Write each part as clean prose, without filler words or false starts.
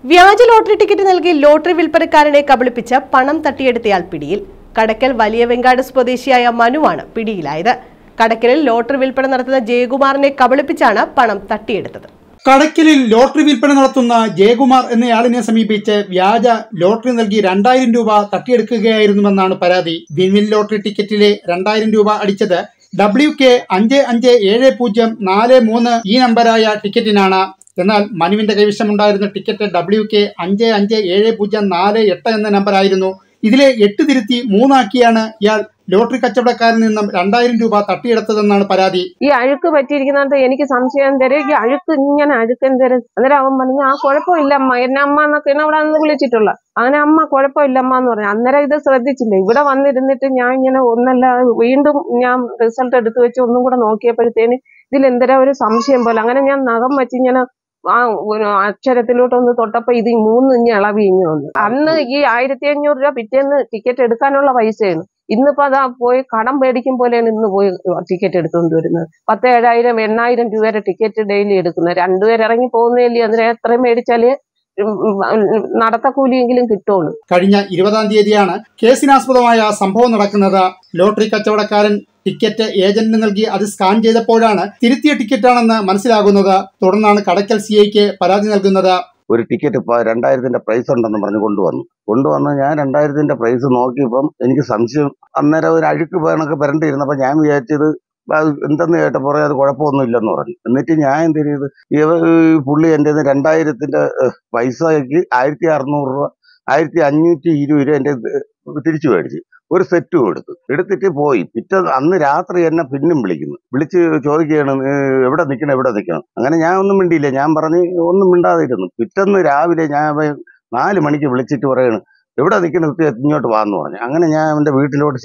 വ്യാജ lottery ticket നൽകി lottery വിൽപ്പനക്കാരനെ കബളിപ്പിച്ച് പണം തട്ടിയെടുത്തയാൾ പിടിയിൽ. കടക്കൽ വലിയ വെങ്കാട് സ്വദേശിയായ മനുവാണ് പിടിയിലായത്. കടക്കലിൽ ലോട്ടറി വിൽപ്പന നടത്തുന്ന ജയകുമാറിനെ കബളിപ്പിച്ചാണ് പണം തട്ടിയെടുത്തത്. കടക്കലിൽ ലോട്ടറി വിൽപ്പന നടത്തുന്ന ജയകുമാർ എന്നയാളിനെ സമീപിച്ച് വ്യാജ ലോട്ടറി നൽകി 2000 രൂപ തട്ടിയെടുക്കുകയായിരുന്നുവെന്നാണ് പരാതി. വിൻവിൻ ലോട്ടറി ടിക്കറ്റിലെ 2000 രൂപ അടിച്ചത് WK557043 ഈ നമ്പരായ ടിക്കറ്റിനാണ്. എന്നാൽ മനുവിന്റെ കൈവശമുണ്ടായിരുന്ന ടിക്കറ്റ് WK557048 എന്ന നമ്പറായിരുന്നു. ഇതിലെ 8 തിരുത്തി 3 ആക്കിയാണ് ഇയാൾ ലോട്ടറി കച്ചവടക്കാരിൽ നിന്നും 2000 രൂപ തട്ടിയെടുത്തതെന്നാണ് പരാതി. ഈ അഴുക്ക് പറ്റിയിരിക്കുന്നത് എനിക്ക് സംശയം തരും. ഈ അഴുക്ക് ഇങ്ങനെ അഴുക്കൻ തരും. അന്നേരം അവൻ പറഞ്ഞു ആ കുഴപ്പമില്ലമ്മ, എന്നെ അമ്മ എന്നൊക്കെ ഇവിടെ നിന്ന് വിളിച്ചിട്ടുള്ള. അങ്ങനെ അമ്മ കുഴപ്പമില്ലമ്മ എന്ന് പറഞ്ഞു. അന്നേരം ഇത് ശ്രദ്ധിച്ചില്ല. ഇവിടെ വന്നിരുന്നിട്ട് ഞാൻ ഇങ്ങനെ ഒന്നല്ല വീണ്ടും ഞാൻ റിസൾട്ട് എടുത്തു വെച്ച് ഒന്നും കൂടെ നോക്കിയപ്പോഴത്തേന് ഇതിലെന്തരാ ഒരു സംശയം പോലെ. അങ്ങനെ ഞാൻ നഖം വെച്ച് ഇങ്ങനെ ആ അക്ഷരത്തിലോട്ടൊന്ന് തൊട്ടപ്പോ ഇത് 3 ഇഞ്ഞ് ഇളവി ഇഞ്ഞു വന്നു. അന്ന് ഈ 1500 രൂപ പിറ്റേന്ന് ടിക്കറ്റ് എടുക്കാനുള്ള പൈസയാണ്. ഇന്നിപ്പോ അതാ പോയി കടം പേടിക്കും പോലെയാണ് ഇന്ന് പോയി ടിക്കറ്റ് എടുത്തുകൊണ്ട് വരുന്നത്. 10, 7000, 8000 രൂപയുടെ ടിക്കറ്റ് ഡെയിലി എടുക്കുന്നത്. 2 പേര് ഇറങ്ങി പോകുന്നില്ലേ, അതിന് എത്രയും മേടിച്ചാല് നടത്തക്കൂലിയെങ്കിലും കിട്ടുള്ളൂ. കഴിഞ്ഞ 20-ാം തീയതിയാണ് കേസിനാസ്പദമായ സംഭവം നടക്കുന്നത്. ലോട്ടറി കച്ചവടക്കാരൻ ടിക്കറ്റ് ഏജന്റിന് നൽകി അത് സ്കാൻ ചെയ്തപ്പോഴാണ് തിരുത്തിയ ടിക്കറ്റാണെന്ന് മനസ്സിലാകുന്നത്. തുടർന്നാണ് കടക്കൽ CIക്ക് പരാതി നൽകുന്നത്. ഒരു ടിക്കറ്റ് 2000-ന്റെ പ്രൈസ് ഉണ്ടെന്ന് പറഞ്ഞ് കൊണ്ടുവന്ന് ഞാൻ 2000-ന്റെ പ്രൈസ് നോക്കിയപ്പം എനിക്ക് സംശയം. അന്നേരം ഒരു അഴുക്ക് വേണമൊക്കെ വരണ്ടിരുന്നപ്പോൾ ഞാൻ വിചാരിച്ചത് എന്തെന്ന് കേട്ടപ്പോൾ അത് കുഴപ്പമൊന്നും ഇല്ലെന്ന് പറഞ്ഞു. എന്നിട്ട് ഞാൻ എന്ത് ചെയ്ത് പുള്ളി എൻ്റെ 2000-ന്റെ പൈസയ്ക്ക് 1600 രൂപ 1520 രൂപ എൻ്റെ തിരിച്ചു മേടിച്ച് ഒരു സെറ്റും എടുത്തിട്ട് പോയി. അന്ന് രാത്രി എന്നെ പിന്നും വിളിച്ച് ചോദിക്കുകയാണ് എവിടെ നിൽക്കണം. അങ്ങനെ ഞാൻ ഒന്നും മിണ്ടിയില്ല. ഞാൻ പറഞ്ഞ് ഒന്നും മിണ്ടാതിരുന്നു. പിറ്റേന്ന് രാവിലെ ഞാൻ 4 മണിക്ക് വിളിച്ചിട്ട് പറയണ് എവിടെ നിൽക്കണം, ഇങ്ങോട്ട് വാന്ന് പറഞ്ഞു. അങ്ങനെ ഞാൻ അവൻ്റെ വീട്ടിലോട്ട്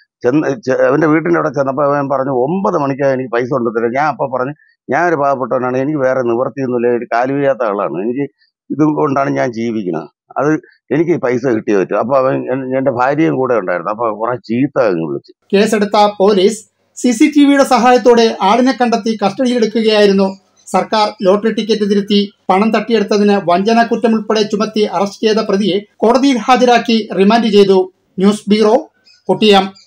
അവൻ്റെ വീട്ടിൻ്റെ അവിടെ ചെന്നപ്പോൾ അവൻ പറഞ്ഞു 9 മണിക്കാണ് എനിക്ക് പൈസ കൊണ്ടുതരാം. ഞാൻ അപ്പോൾ പറഞ്ഞു ഞാൻ ഒരു പാവപ്പെട്ടവനാണ്, എനിക്ക് വേറെ നിവർത്തിയൊന്നുമില്ല, ഒരു കാലുവയ്യാത്ത ആളാണ്, എനിക്ക് ഇതുകൊണ്ടാണ് ഞാൻ ജീവിക്കുന്നത്, അത് എനിക്ക് പൈസ കിട്ടിയേ പറ്റും. അപ്പൊ അവൻ എന്റെ ഭാര്യയും കൂടെ ഉണ്ടായിരുന്നു. അപ്പൊ കുറെ ചീത്ത വിളിച്ചു. കേസെടുത്ത പോലീസ് CCTVയുടെ സഹായത്തോടെ ആളിനെ കണ്ടെത്തി കസ്റ്റഡിയിലെടുക്കുകയായിരുന്നു. സർക്കാർ ലോട്ടറി ടിക്കറ്റ് തിരുത്തി പണം തട്ടിയെടുത്തതിന് വഞ്ചന കുറ്റം ഉൾപ്പെടെ ചുമത്തി അറസ്റ്റ് ചെയ്ത പ്രതിയെ കോടതിയിൽ ഹാജരാക്കി റിമാൻഡ് ചെയ്തു. News bureau, Kottiyam.